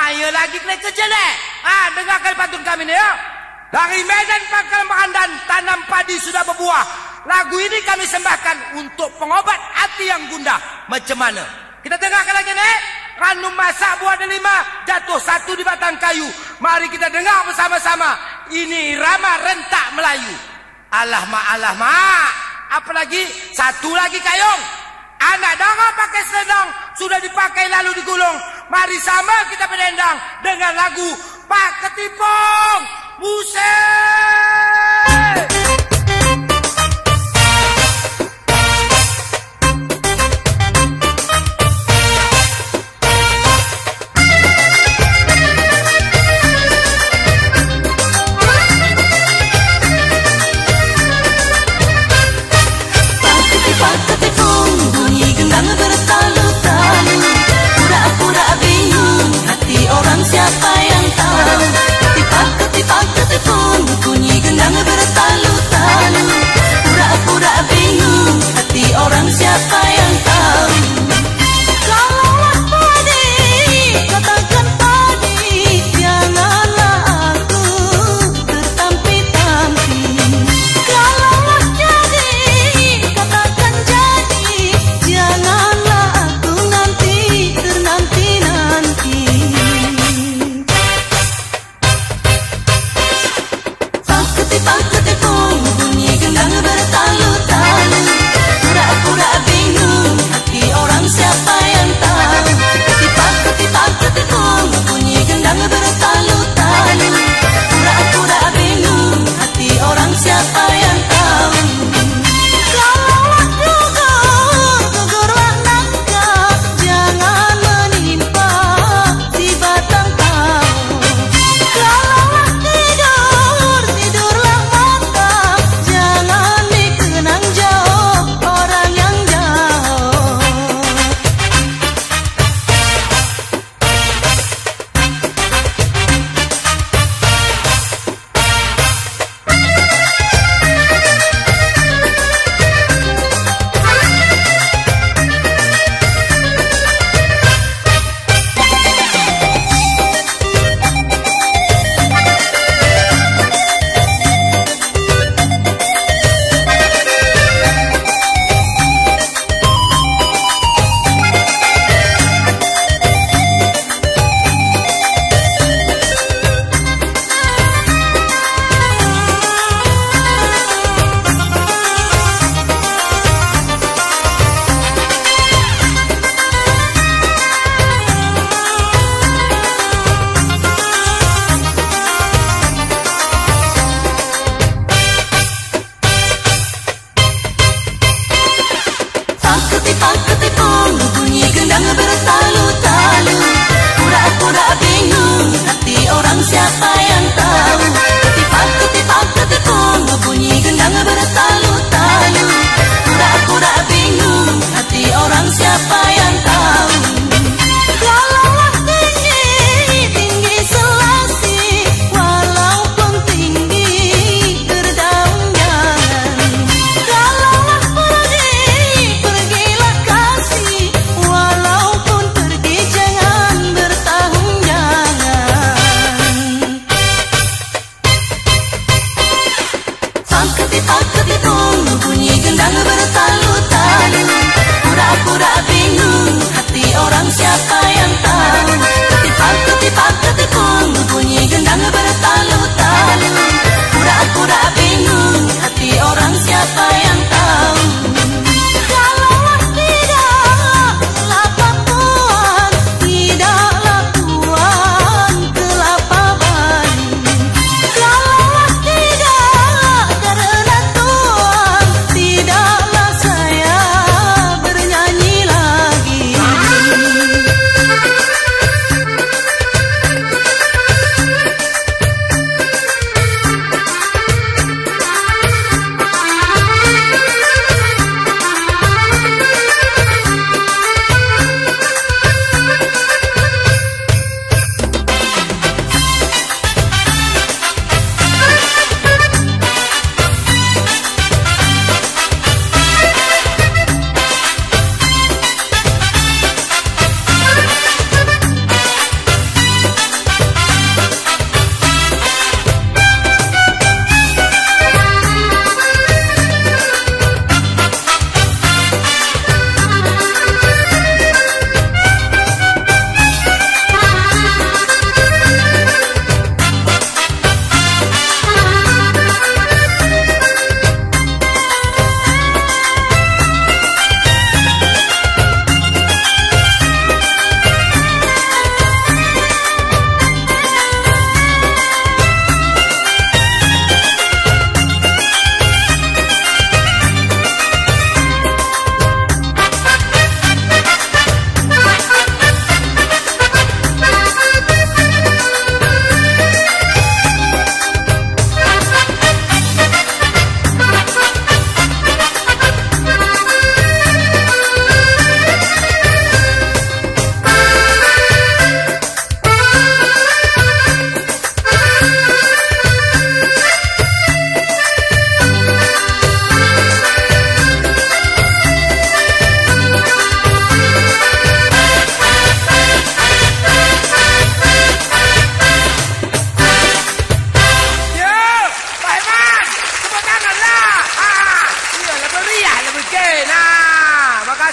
Maya lagi kena kerja deh. Dengarkan pantun kami ni ya. Dari Medan Pangkalan Pandan, tanam padi sudah berbuah. Lagu ini kami sembahkan untuk pengobat hati yang gundah. Macam mana? Kita dengarkan lagi ni. Ranum masak buah delima, jatuh satu di batang kayu. Mari kita dengar bersama-sama. Ini irama rentak Melayu. Alah mak. Apa lagi? Satu lagi kayong. Anak dara pakai selendang, sudah dipakai lalu digulung. Mari sama kita berdendang dengan lagu Pak Ketipung. Buset! Siapa yang tahu? Ketipak ketipung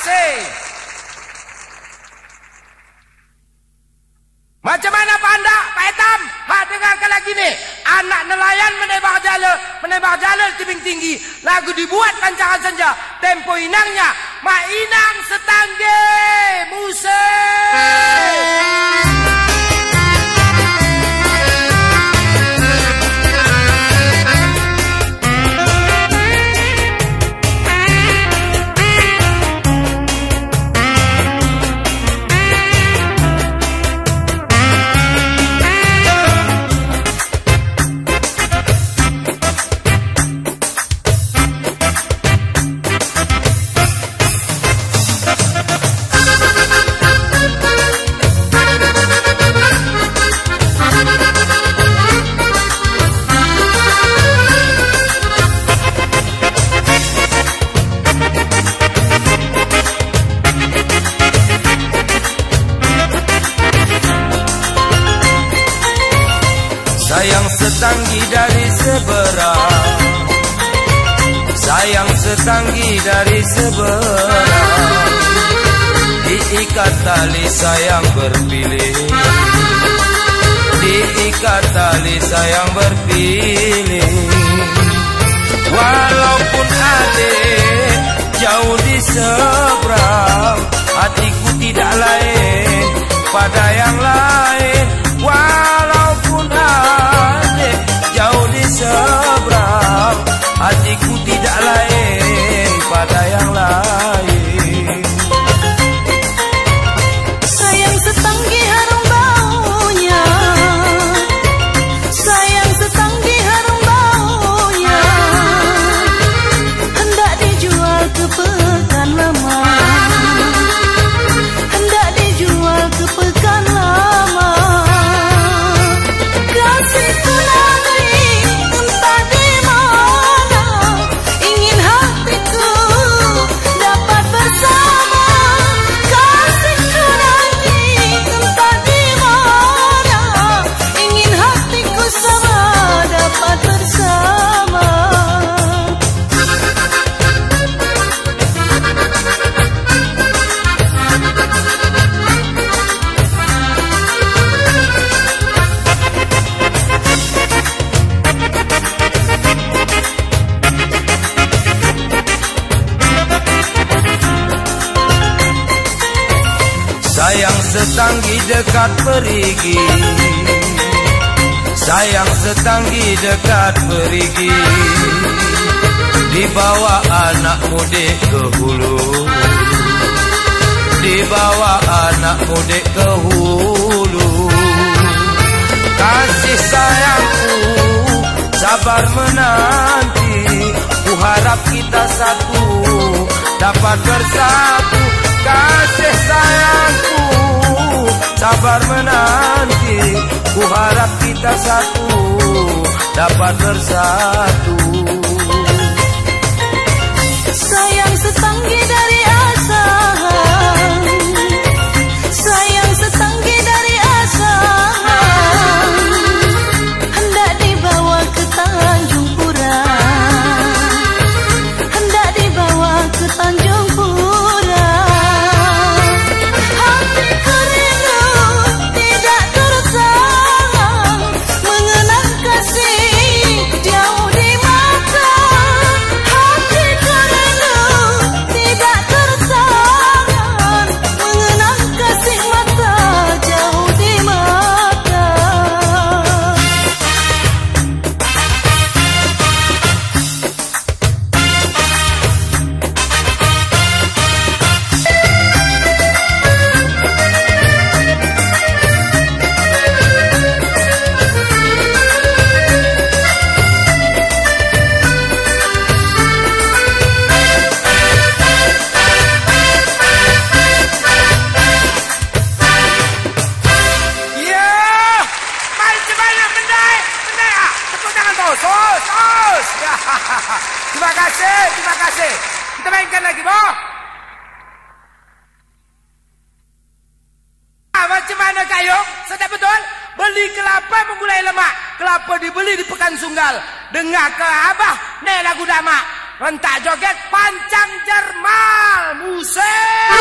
kasih. Macam mana Pak Anda, Pak Etam? Dengarkan lagi nih. Anak nelayan menembak jala tebing tinggi. Lagu dibuat rancangan senja. Tempo inangnya, mak inang setangge musik. Sayang setanggi dari seberang, sayang setanggi dari seberang, diikat tali sayang berpilih, diikat tali sayang berpilih. Walaupun adik jauh di seberang, hatiku tidak lain pada yang lain. Walaupun adik jauh di seberang, hatiku tidak lain pada yang lain. Sayang setanggi harum baunya, sayang setanggi harum baunya, hendak dijual ke pekan lama, hendak dijual ke pekan lama. Kasihku nanti entah di mana, ingin hatiku dapat bersama. Kasihku nanti entah di mana, ingin hatiku sama dapat bersama. Sayang setanggi dekat perigi, sayang setanggi dekat perigi, dibawa anak mudik ke hulu, dibawa anak mudik ke hulu. Kasih sayangku sabar menanti, ku harap kita satu dapat bersatu. Kasih sayangku sabar menanti, ku harap kita satu dapat bersatu. Sayang setanggi dari asahan, sayang setanggi dari asahan, hendak dibawa ke Tanjung Pura, hendak dibawa ke Tanjung Pura. Hatiku rindu tidak tertahan, mengenang kasih jauh di mata. Hatiku rindu tidak tertahan, mengenang kasih mata jauh di mata. Ya, macam mana mendai? Mendai ah, tepuk tangan tu. Sos. Ya. Terima kasih. Kita mainkan lagi, boh. Macam mana Kayong? Sedap betul? Beli kelapa menggulai lemak. Kelapa dibeli di Pekan Sunggal. Dengar ke Abah, ni lagu damak. rentak joget pancang jermal musik.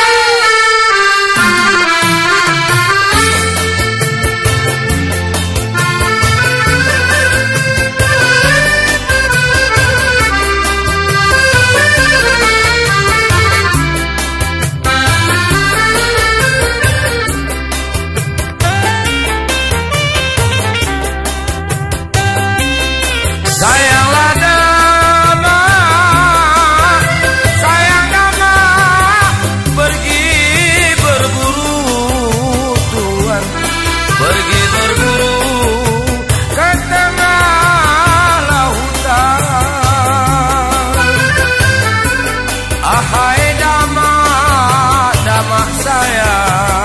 Sayanglah dama, sayang dama, pergi berburu tuan, pergi berburu ke tengah lautan. Ahai dama, dama sayang.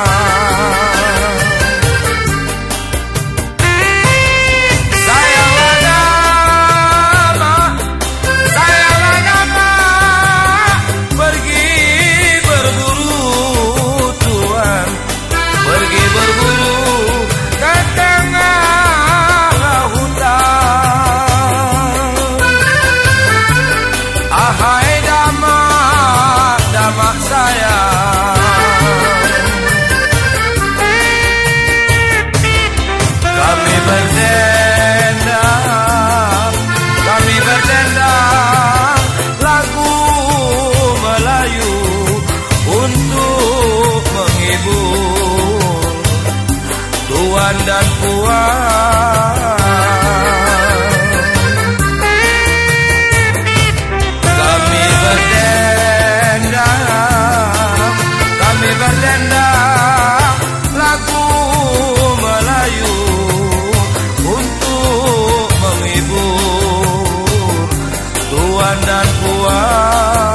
Tuan dan puan, kami berdendang lagu Melayu untuk menghibur tuan dan puan.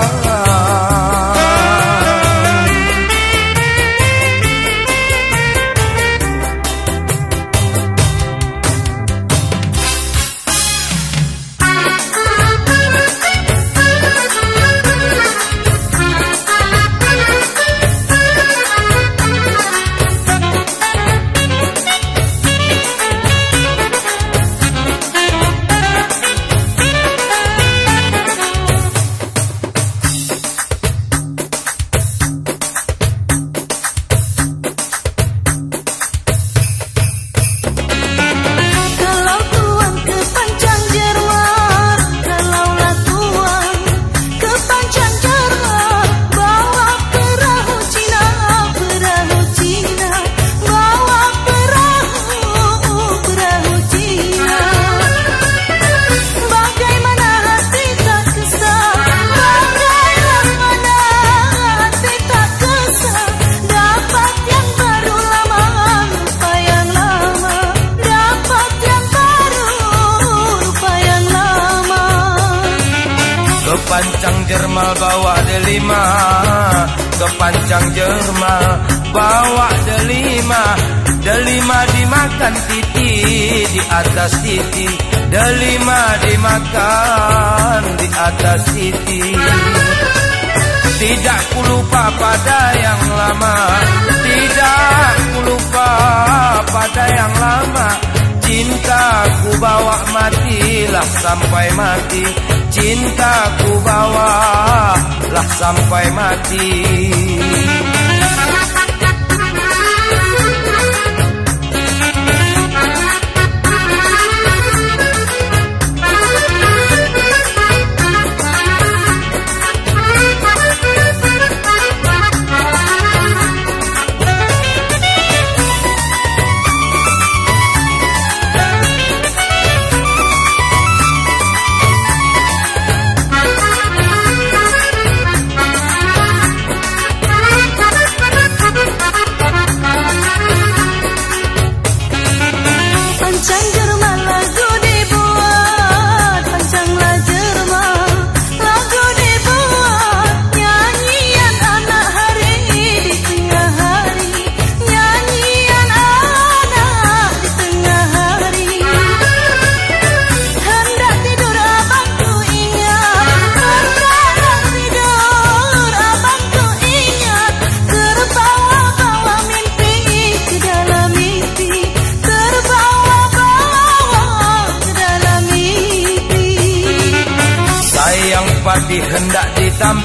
Kepancang jermal bawa delima, kepancang jermal bawa delima, delima dimakan titi di atas titi, delima dimakan di atas titi. Tidak ku lupa pada yang lama, tidak ku lupa pada yang lama. Cintaku bawa matilah sampai mati, cintaku bawa lah sampai mati.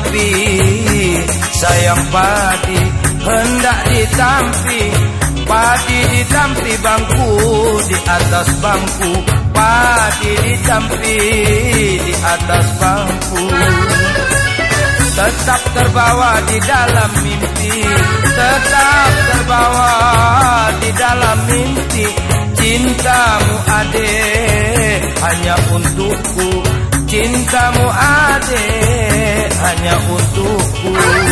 mampi, sayang padi hendak ditampi. Padi ditampi bangku di atas bangku, padi ditampi di atas bangku. Tetap terbawa di dalam mimpi, tetap terbawa di dalam mimpi. Cintamu adek hanya untukku, cintamu adek hanya untukku.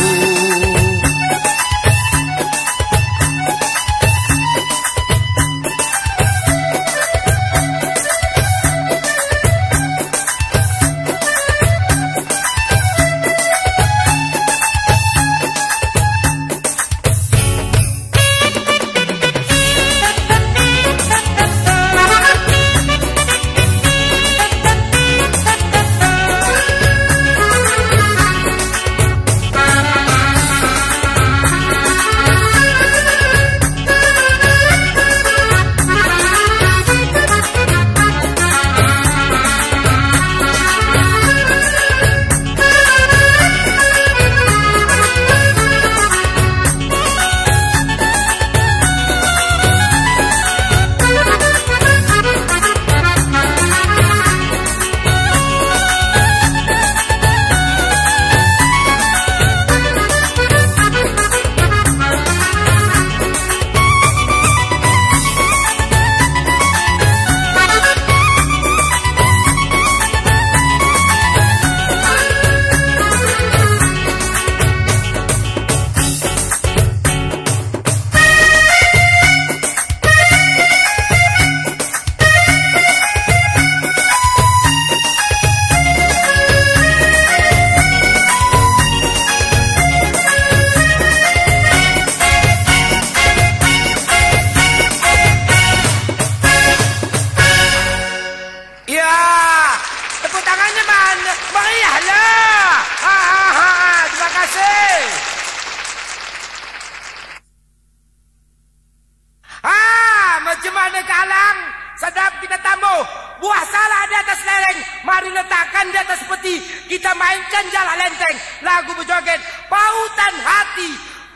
Macam kalang, sedap kita tambah. Buah salak di atas lereng, mari letakkan di atas peti. Kita mainkan jala lenteng, lagu berjoget Pautan Hati.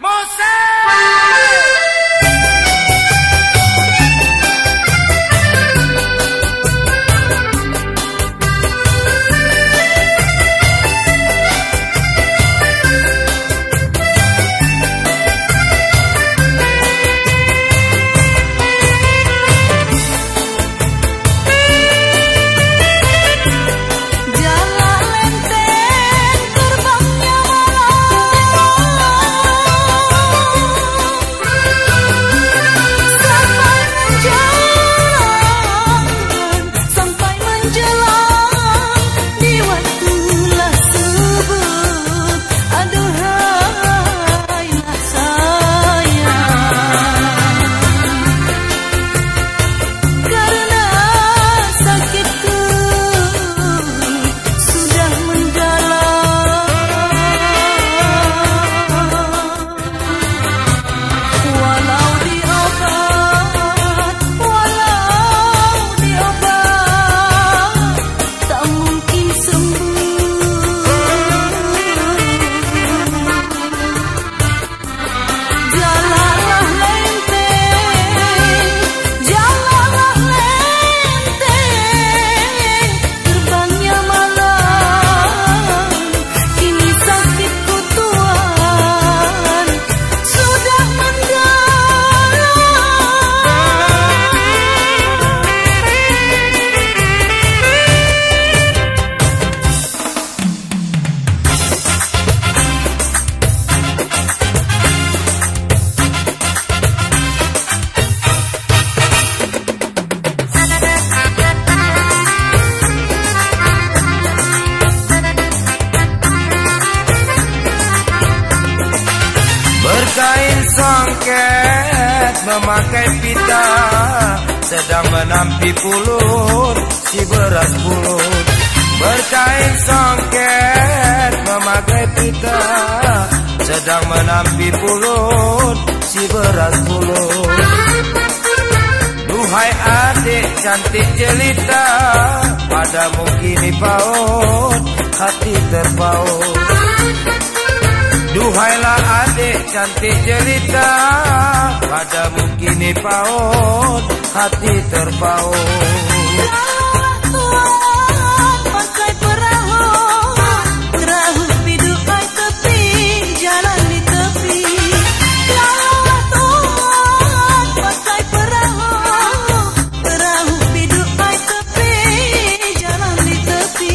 Musik. Berkain songket memakai pita, sedang menampi pulut si beras pulut. Berkain songket memakai pita, sedang menampi pulut si beras pulut. Duhai adik cantik jelita, padamu kini paut hati terpaut. Duhailah adik cantik jelita, padamu kini paut, hati terpaut. Tuan pakai perahu, perahu biduk ai tepi, jalan di tepi. Tuan pakai perahu, perahu biduk ai tepi, jalan di tepi.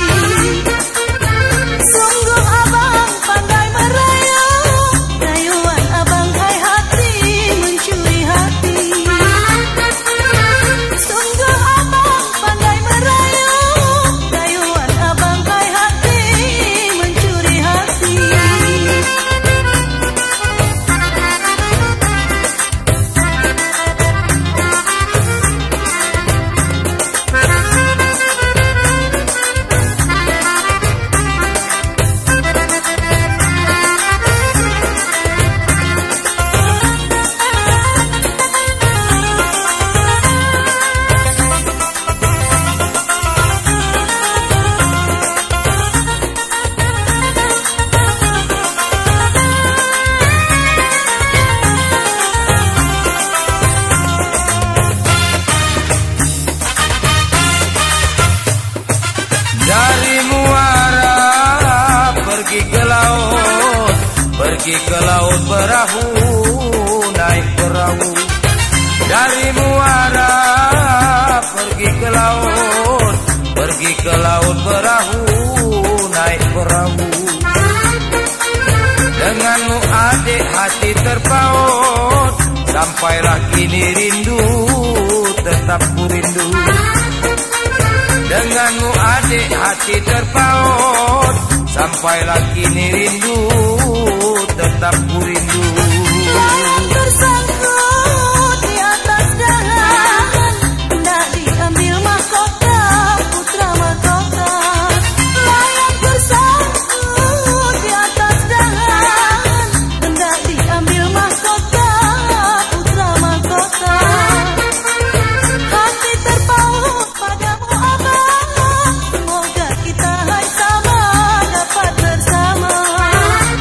Sungguh abang pandai merayu, rayuan abang hai hati mencuri hati. Sungguh abang pandai merayu, rayuan abang hai hati mencuri hati. Dari muara pergi ke laut, pergi ke laut perahu, naik perahu. Dari muara pergi ke laut, pergi ke laut perahu, naik perahu. Denganmu adik hati terpaut, sampailah kini rindu, tetap ku rindu. Denganmu adik hati terpaut, sampailah kini rindu, tetap ku rindu. Layang tersangkut di atas dahan, hendak diambil mahkota putra mahkota. Layang tersangkut di atas dahan, hendak diambil mahkota putra mahkota. Hati terpaut padamu abang, semoga kita hai sama dapat bersama.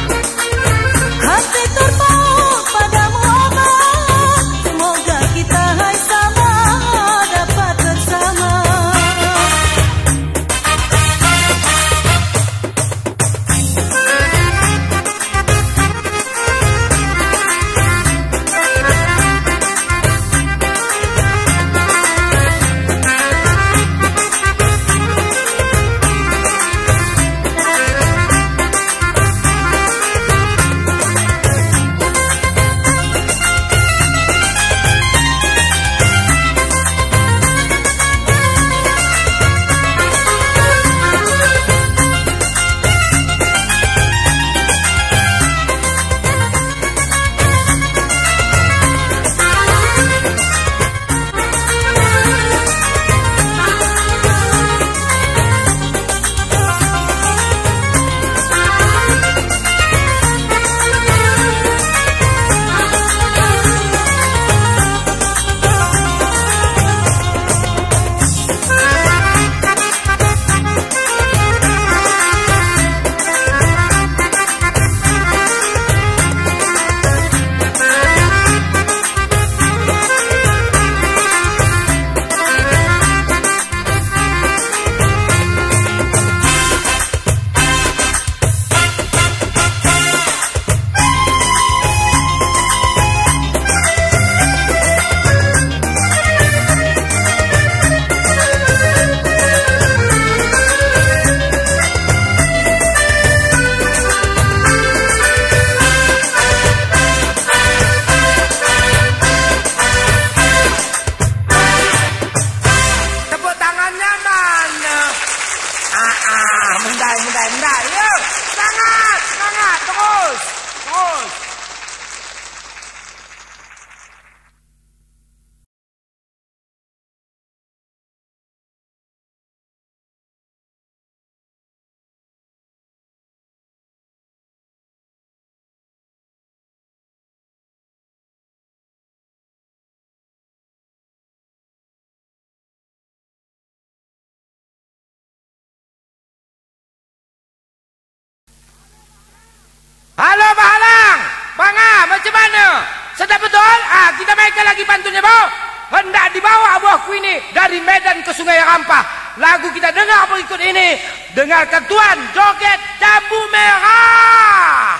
kita mainkan lagi pantunnya, Bau. Hendak dibawa buahku ini dari Medan ke Sungai Rampah. Lagu kita dengar berikut ini. Dengarkan tuan, joget Jambu Merah.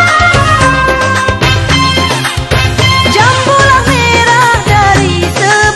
Jambulah merah dari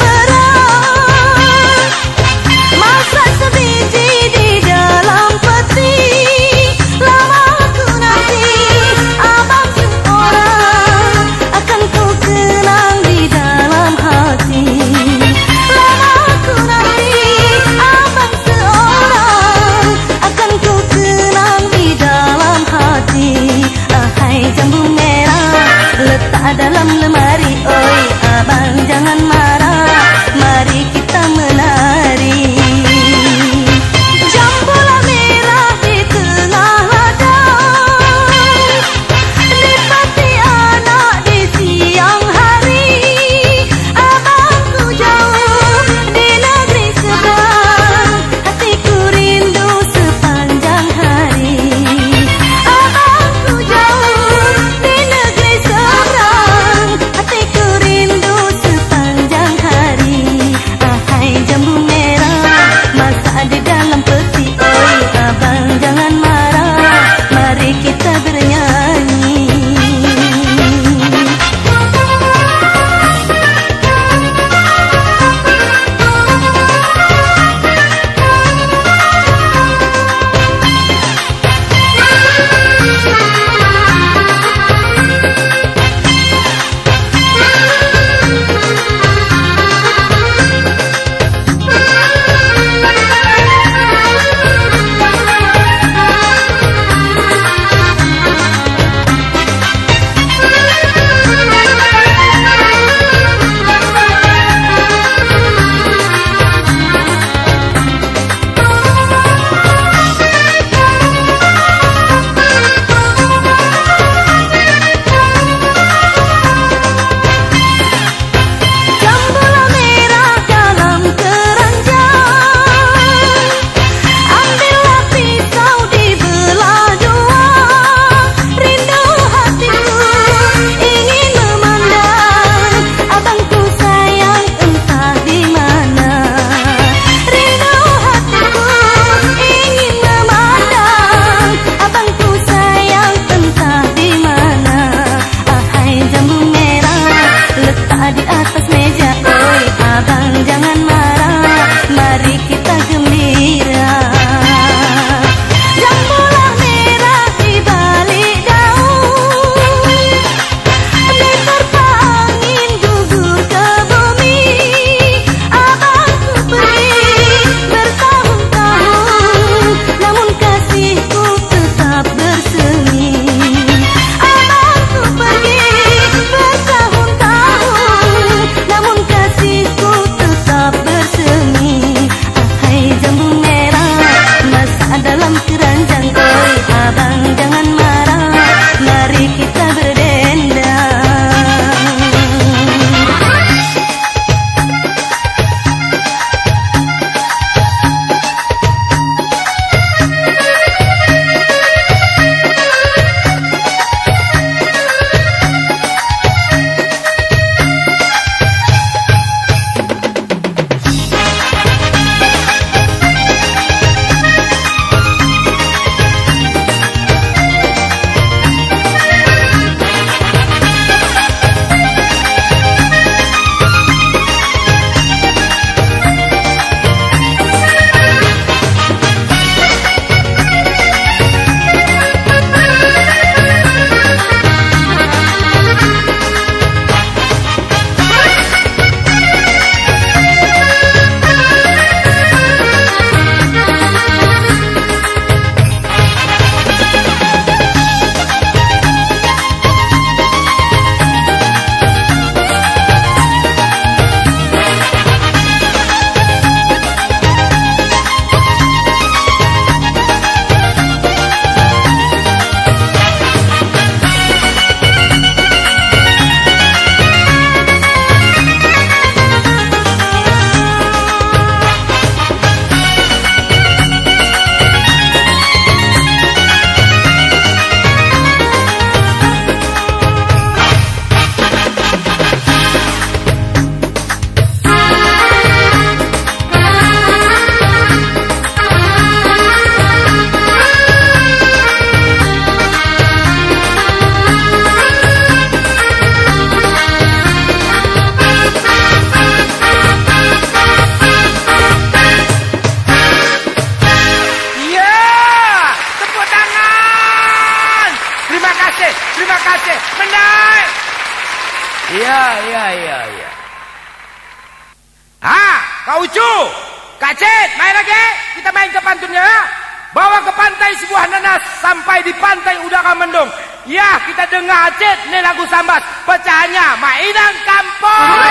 Kak Ucu, Kak Cid, main lagi. Kita main ke pantunnya. Bawa ke pantai sebuah nanas sampai di pantai udara mendung. Ya, kita dengar Cid, ini lagu Sambas. Pecahannya mainan kampung.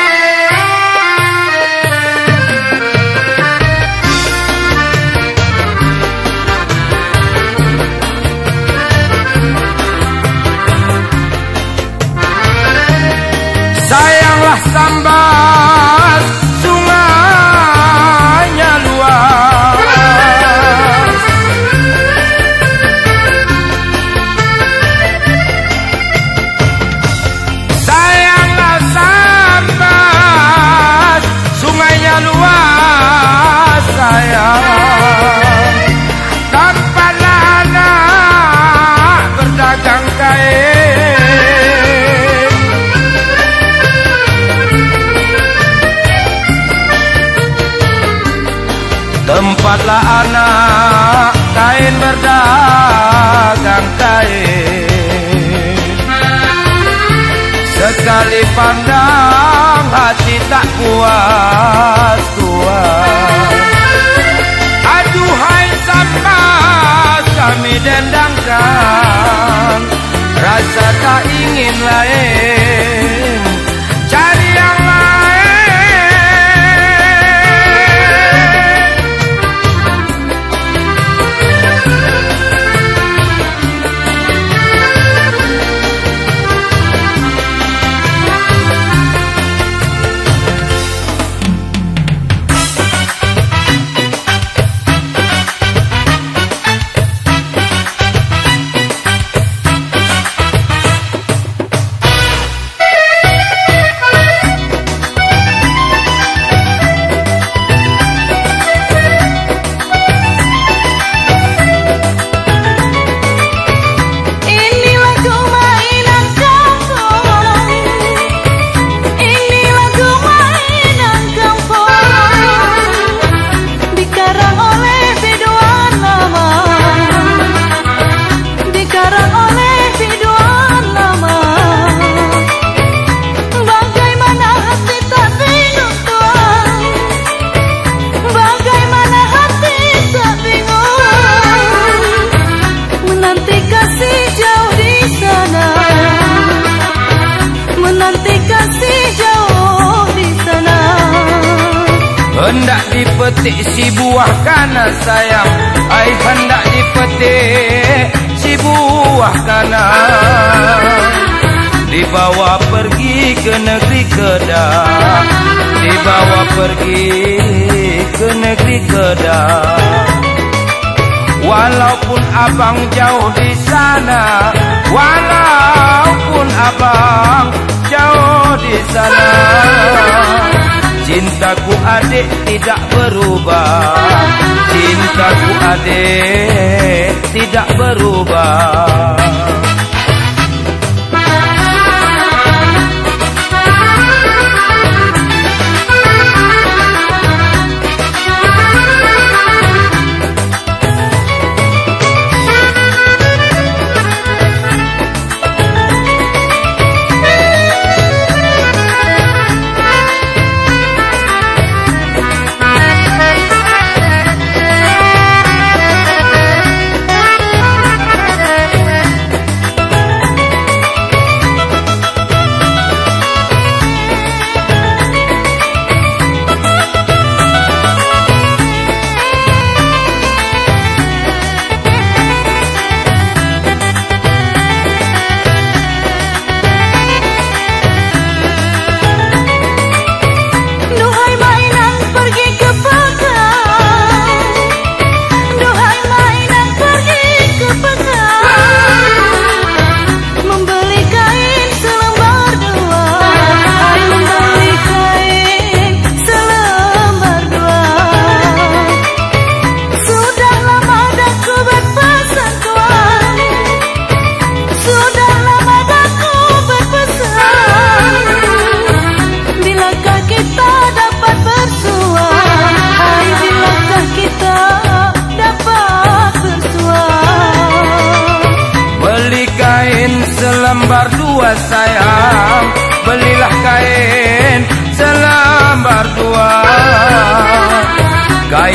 Sayanglah Sambas, sungainya luas. Sayanglah Sambas, sungainya luas. Sayang, tempatlah anak berdagang kain. Tempatlah anak kain berdagang kain. Sekali pandang hati tak puas tuan. Aduhai Sambas, kami dendangkan. Rasa tak ingin lain, cari yang lain. Hendak dipetik si buah kanan sayang, ai hendak dipetik si buah kanan. Dibawa pergi ke negeri Kedah, dibawa pergi ke negeri Kedah. Walaupun abang jauh di sana, walaupun abang jauh di sana, cintaku adik tidak berubah, cintaku adik tidak berubah.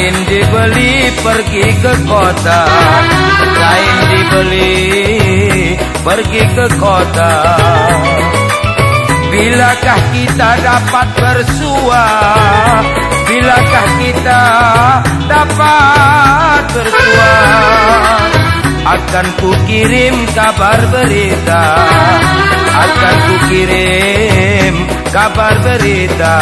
Kain dibeli pergi ke kota, kain dibeli pergi ke kota. Bilakah kita dapat bersua? Bilakah kita dapat bersua? Akan kukirim kabar berita, akan kukirim kabar berita.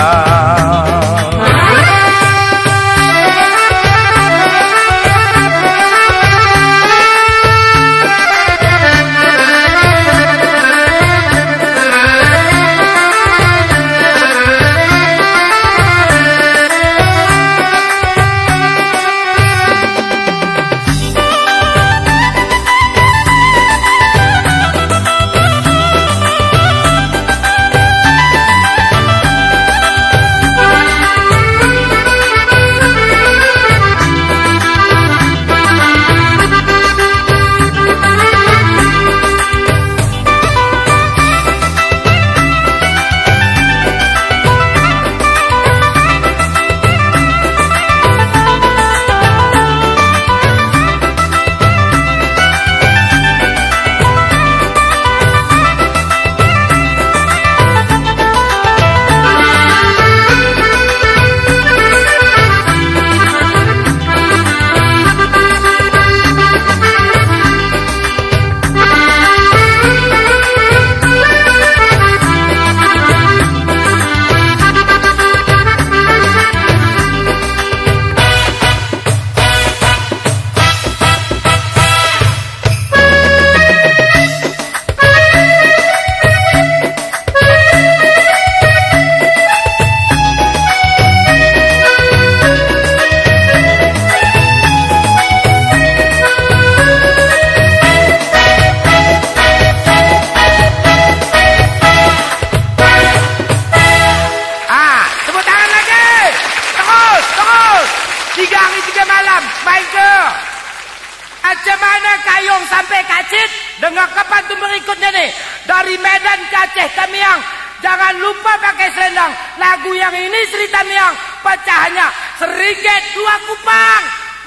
Macam mana Kayong sampai Kacit? Dengar pantun berikutnya nih. Dari Medan ke Aceh Tamiang. Jangan lupa pakai selendang. Lagu yang ini Sri Tamiang. Pecahannya Seringgit 2 kupang.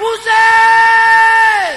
Buset!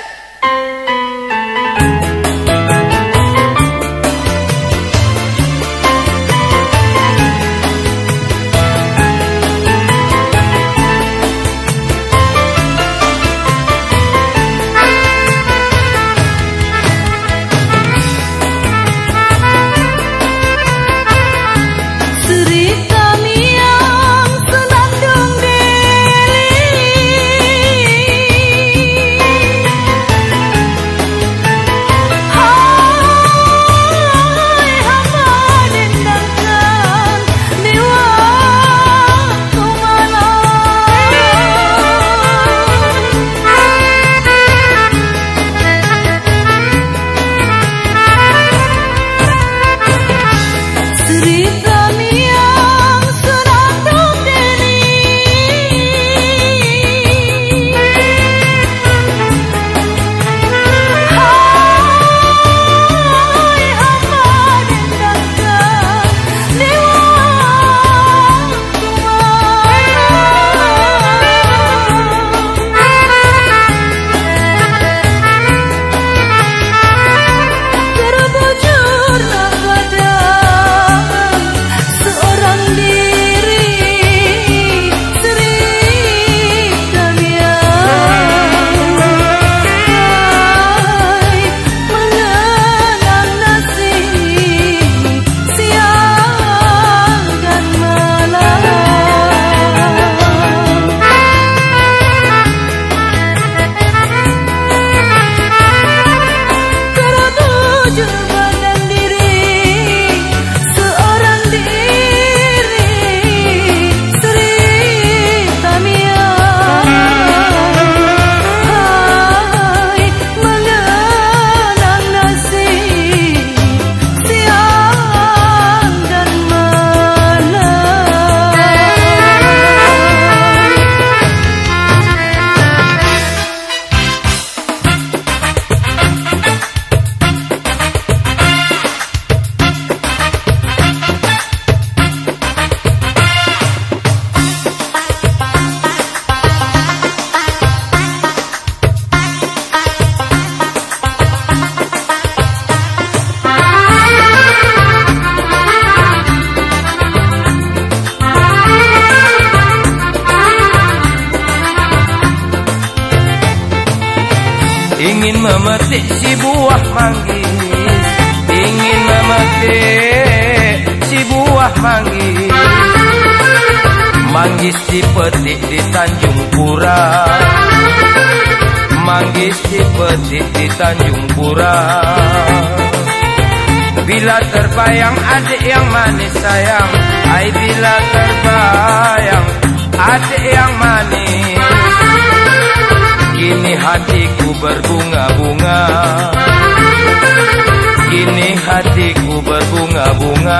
ingin memetik si buah manggis, ingin memetik si buah manggis. Manggis dipetik di Tanjung Pura, manggis dipetik di Tanjung Pura. Bila terbayang adik yang manis sayang, hai bila terbayang adik yang manis, kini hatiku berbunga-bunga, kini hatiku berbunga-bunga.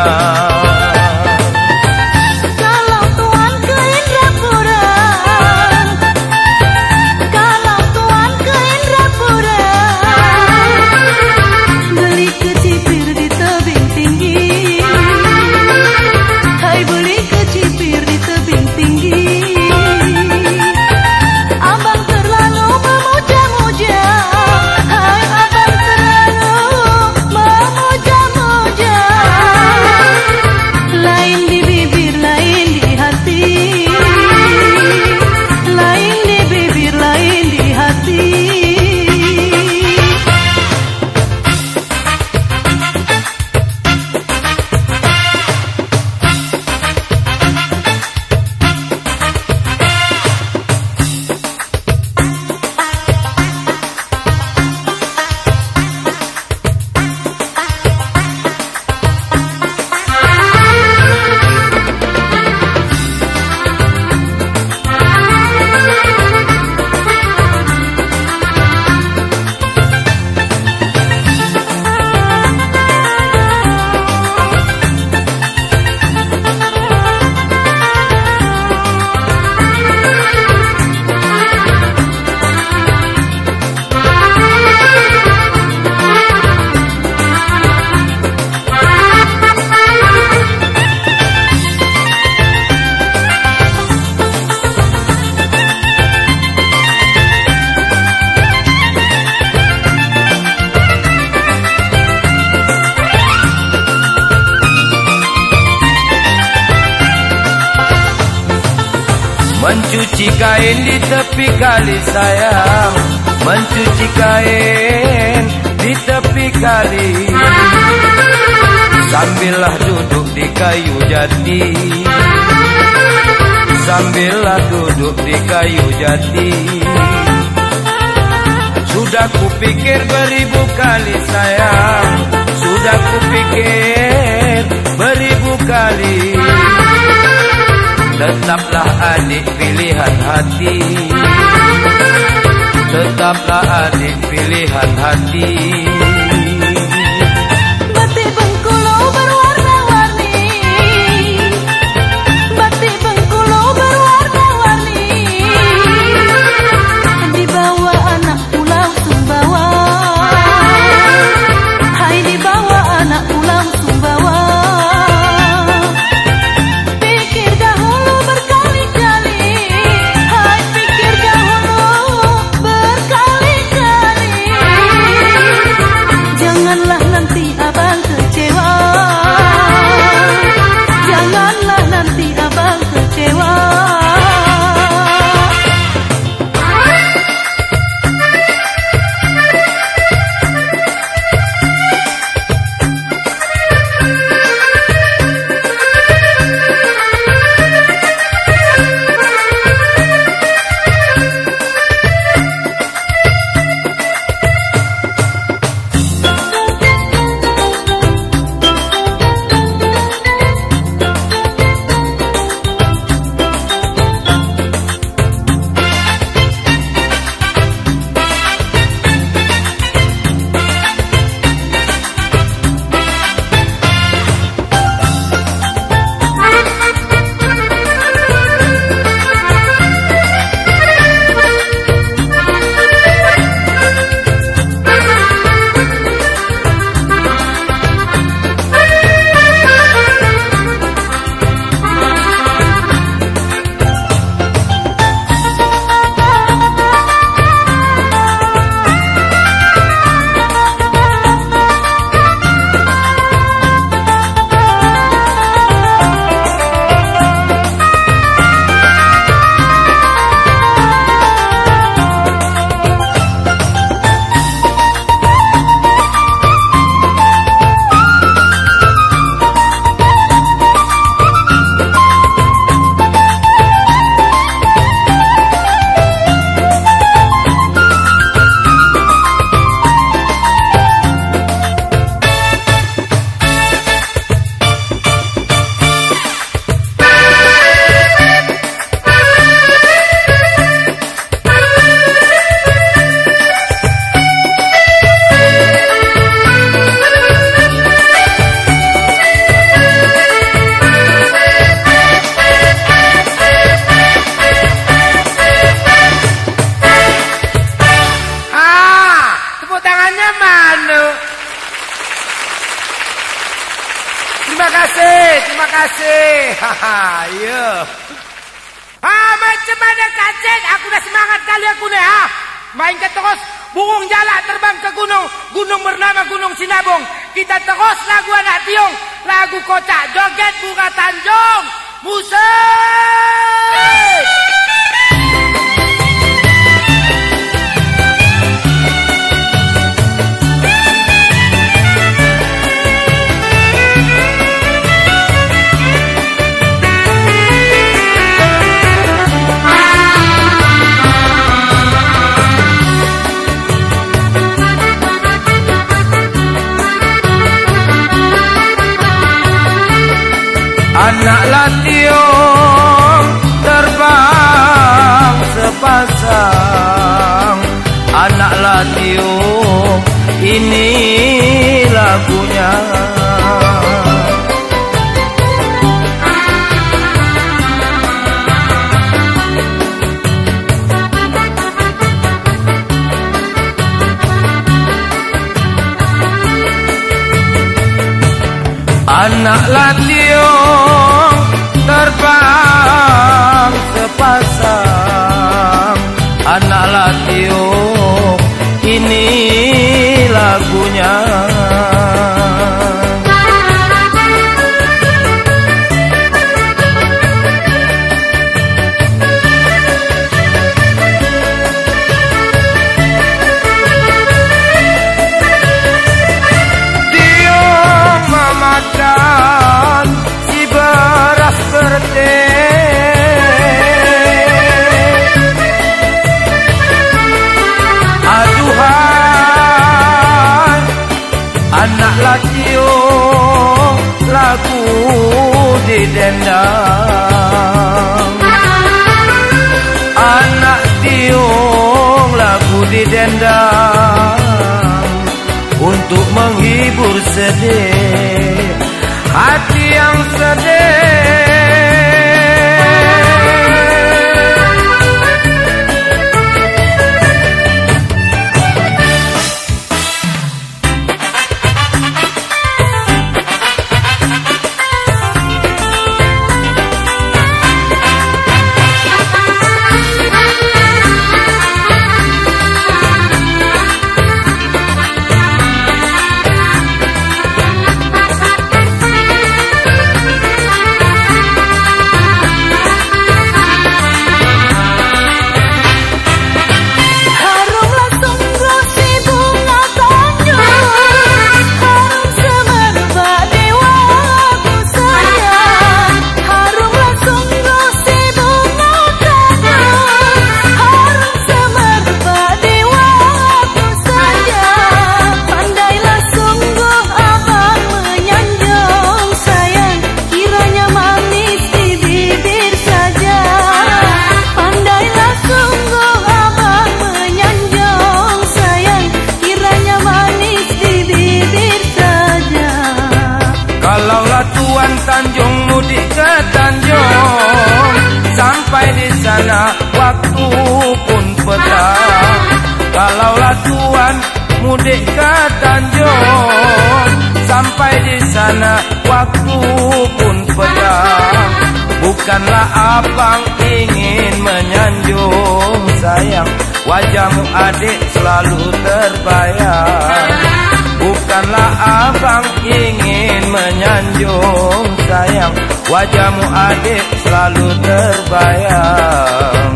Mencuci kain di tepi kali sayang, mencuci kain di tepi kali, sambillah duduk di kayu jati, sambillah duduk di kayu jati. Sudah kupikir beribu kali sayang, sudah kupikir beribu kali, tetaplah adik pilihan hati, tetaplah adik pilihan hati. Batik Bengkulu berwarna-warni, batik Bengkulu berwarna-warni, dibawa anak pulang Sumbawa, hai dibawa anak pulang Sumbawa. Ya. Macam mana kacet? Aku dah semangat kali aku ni ha. Mainkan terus burung jalak terbang ke gunung. Gunung bernama Gunung Sinabung. Kita terus lagu anak tiung. Lagu kocak joget bunga Tanjung. Musik. Anak latiung terbang sepasang. Anak latiung ini lagunya. Anak latiung terbang sepasang. Anak latiung ini lagunya. Tiung memakan si beras berteh. Aduhai anak latiung lagu didendang. Anak tiung lagu didendang untuk menghibur sedih hati yang sedih. Tanjung mudik ke Tanjung, sampai di sana waktu pun petang. Kalaulah tuan mudik ke Tanjung, sampai di sana waktu pun petang. Bukanlah abang ingin menyanjung sayang, wajahmu adik selalu terbayang. Bukanlah abang ingin menyanjung sayang, wajahmu adik selalu terbayang.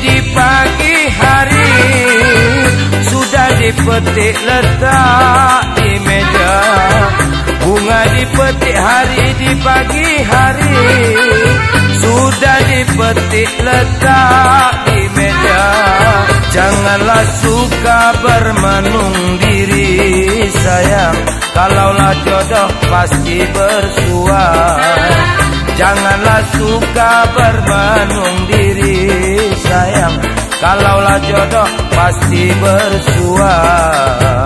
di pagi hari, sudah dipetik letak di meja. Bunga dipetik hari di pagi hari, sudah dipetik letak di meja. Janganlah suka bermenung diri sayang, kalaulah jodoh pasti bersuah. Janganlah suka bermenung diri sayang, kalaulah jodoh pasti bersuah.